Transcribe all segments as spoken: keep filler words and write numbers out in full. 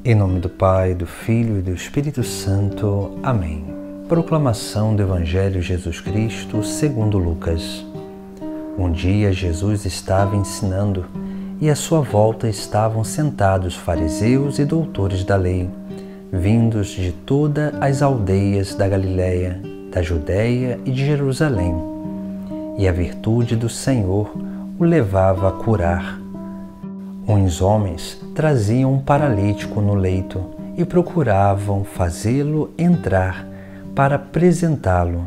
Em nome do Pai, do Filho e do Espírito Santo. Amém. Proclamação do Evangelho de Jesus Cristo segundo Lucas. Um dia Jesus estava ensinando e à sua volta estavam sentados fariseus e doutores da lei, vindos de todas as aldeias da Galiléia, da Judéia e de Jerusalém. E a virtude do Senhor o levava a curar. Uns homens traziam um paralítico no leito e procuravam fazê-lo entrar para apresentá-lo,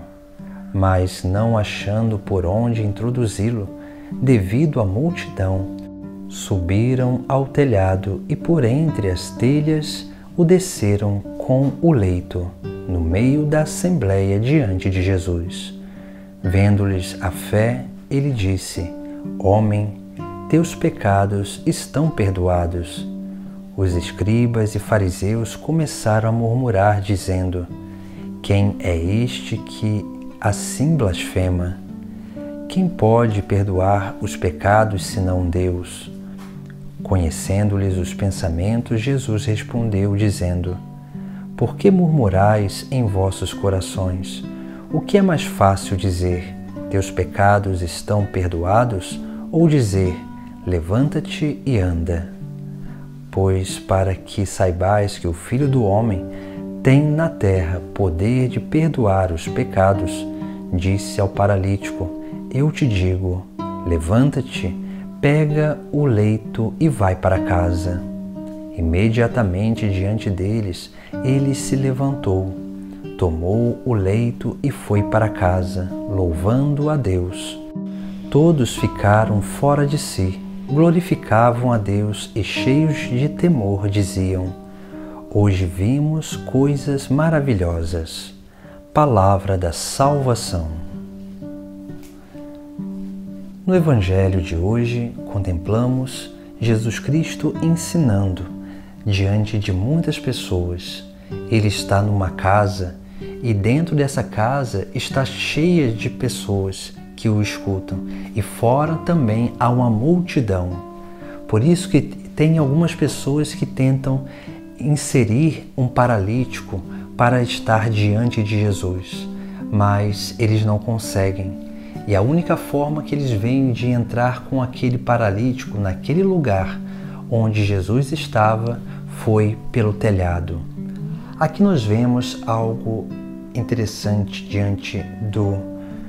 mas não achando por onde introduzi-lo, devido à multidão, subiram ao telhado e por entre as telhas o desceram com o leito, no meio da assembleia diante de Jesus. Vendo-lhes a fé, ele disse: Homem, teus pecados estão perdoados. Os escribas e fariseus começaram a murmurar, dizendo: Quem é este que assim blasfema? Quem pode perdoar os pecados senão Deus? Conhecendo-lhes os pensamentos, Jesus respondeu, dizendo: Por que murmurais em vossos corações? O que é mais fácil dizer: Teus pecados estão perdoados? Ou dizer: Levanta-te e anda? Pois para que saibais que o Filho do Homem tem na terra poder de perdoar os pecados, disse ao paralítico: Eu te digo, levanta-te, pega o leito e vai para casa. Imediatamente diante deles, ele se levantou, tomou o leito e foi para casa, louvando a Deus. Todos ficaram fora de si, glorificavam a Deus e, cheios de temor, diziam: Hoje vimos coisas maravilhosas. Palavra da salvação. No Evangelho de hoje, contemplamos Jesus Cristo ensinando diante de muitas pessoas. Ele está numa casa e dentro dessa casa está cheia de pessoas que o escutam, e fora também há uma multidão. Por isso que tem algumas pessoas que tentam inserir um paralítico para estar diante de Jesus, mas eles não conseguem. E a única forma que eles veem de entrar com aquele paralítico naquele lugar onde Jesus estava foi pelo telhado. Aqui nós vemos algo interessante diante do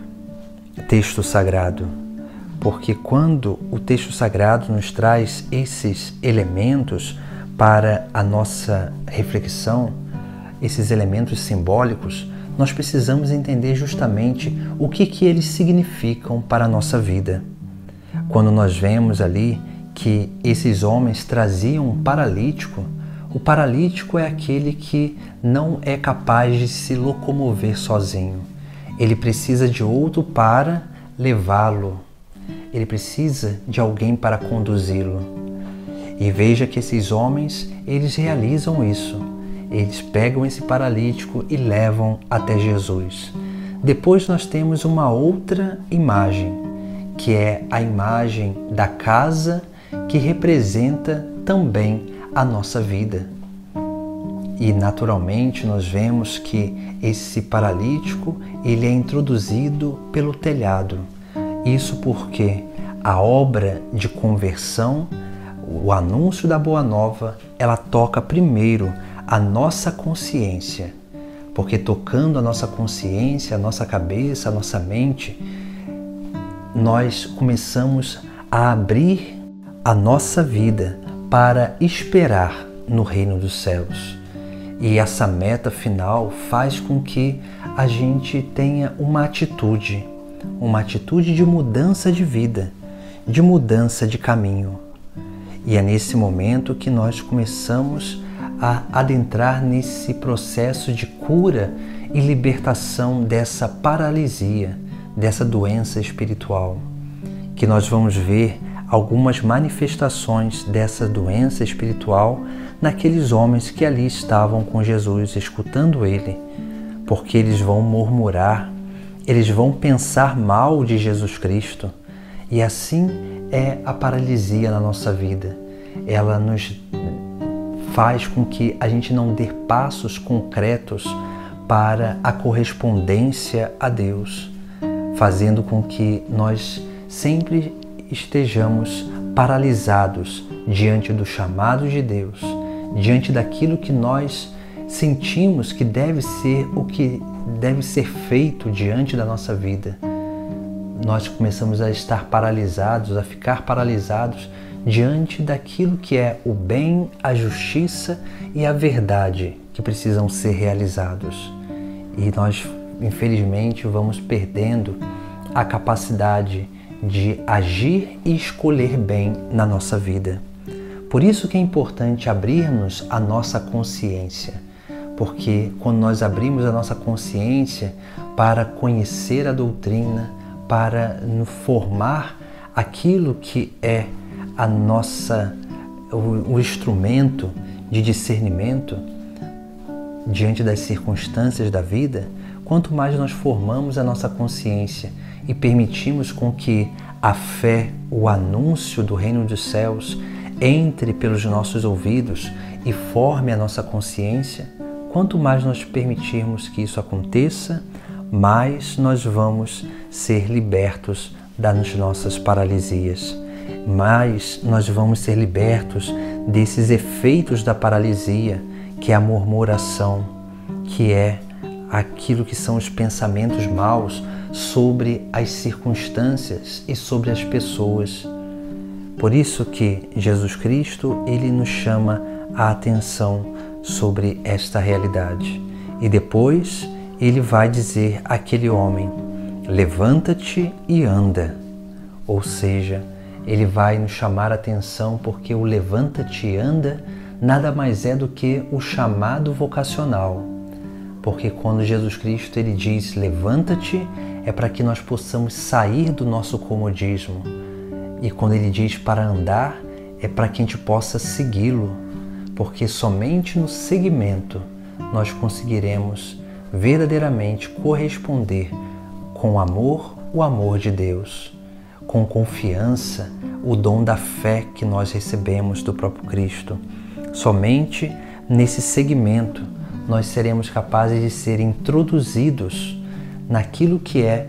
texto sagrado, porque quando o texto sagrado nos traz esses elementos para a nossa reflexão, esses elementos simbólicos, nós precisamos entender justamente o que, que eles significam para a nossa vida. Quando nós vemos ali que esses homens traziam um paralítico, o paralítico é aquele que não é capaz de se locomover sozinho. Ele precisa de outro para levá-lo. Ele precisa de alguém para conduzi-lo. E veja que esses homens, eles realizam isso. Eles pegam esse paralítico e levam até Jesus. Depois nós temos uma outra imagem, que é a imagem da casa, que representa também a nossa vida. E naturalmente nós vemos que esse paralítico ele é introduzido pelo telhado. Isso porque a obra de conversão, o anúncio da Boa Nova, ela toca primeiro a nossa consciência. Porque tocando a nossa consciência, a nossa cabeça, a nossa mente, nós começamos a abrir a nossa vida para esperar no reino dos céus. E essa meta final faz com que a gente tenha uma atitude, uma atitude de mudança de vida, de mudança de caminho. E é nesse momento que nós começamos a adentrar nesse processo de cura e libertação dessa paralisia, dessa doença espiritual, que nós vamos ver algumas manifestações dessa doença espiritual naqueles homens que ali estavam com Jesus, escutando ele, porque eles vão murmurar, eles vão pensar mal de Jesus Cristo, e assim é a paralisia na nossa vida. Ela nos faz com que a gente não dê passos concretos para a correspondência a Deus, fazendo com que nós sempre estejamos paralisados diante do chamado de Deus, diante daquilo que nós sentimos que deve ser o que deve ser feito diante da nossa vida. Nós começamos a estar paralisados, a ficar paralisados diante daquilo que é o bem, a justiça e a verdade que precisam ser realizados. E nós, infelizmente, vamos perdendo a capacidade de agir e escolher bem na nossa vida. Por isso que é importante abrirmos a nossa consciência, porque quando nós abrimos a nossa consciência para conhecer a doutrina, para formar aquilo que é a nossa, o, o instrumento de discernimento diante das circunstâncias da vida, quanto mais nós formamos a nossa consciência e permitimos com que a fé, o anúncio do reino dos céus, entre pelos nossos ouvidos e forme a nossa consciência, quanto mais nós permitirmos que isso aconteça, mais nós vamos ser libertos das nossas paralisias, mais nós vamos ser libertos desses efeitos da paralisia, que é a murmuração, que é aquilo que são os pensamentos maus sobre as circunstâncias e sobre as pessoas. Por isso que Jesus Cristo, ele nos chama a atenção sobre esta realidade. E depois ele vai dizer àquele homem: levanta-te e anda. Ou seja, ele vai nos chamar a atenção porque o levanta-te e anda nada mais é do que o chamado vocacional. Porque quando Jesus Cristo ele diz levanta-te, é para que nós possamos sair do nosso comodismo. E quando ele diz para andar, é para que a gente possa segui-lo. Porque somente no seguimento nós conseguiremos verdadeiramente corresponder com amor, o amor de Deus, com confiança, o dom da fé que nós recebemos do próprio Cristo. Somente nesse segmento nós seremos capazes de ser introduzidos naquilo que é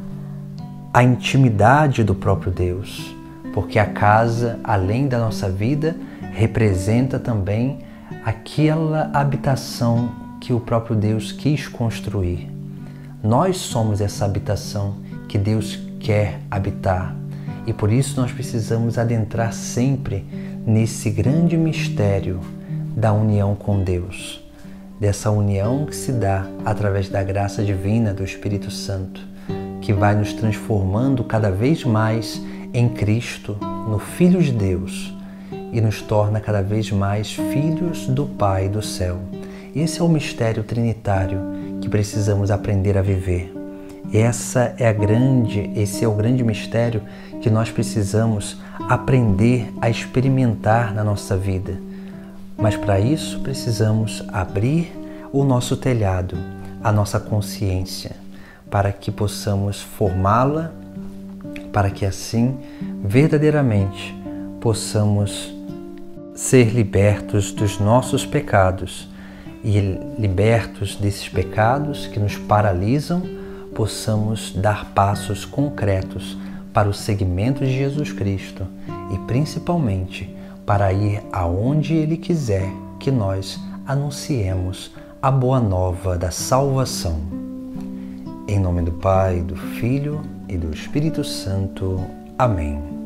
a intimidade do próprio Deus, porque a casa, além da nossa vida, representa também aquela habitação que o próprio Deus quis construir. Nós somos essa habitação que Deus quer habitar e por isso nós precisamos adentrar sempre nesse grande mistério da união com Deus, dessa união que se dá através da graça divina do Espírito Santo, que vai nos transformando cada vez mais em Cristo, no Filho de Deus, e nos torna cada vez mais filhos do Pai do céu. Esse é o mistério trinitário que precisamos aprender a viver. Essa é a grande, esse é o grande mistério que nós precisamos aprender a experimentar na nossa vida. Mas para isso precisamos abrir o nosso telhado, a nossa consciência, para que possamos formá-la, para que assim verdadeiramente possamos ser libertos dos nossos pecados e libertos desses pecados que nos paralisam, possamos dar passos concretos para o seguimento de Jesus Cristo e principalmente para ir aonde Ele quiser que nós anunciemos a boa nova da salvação. Em nome do Pai, do Filho e do Espírito Santo. Amém.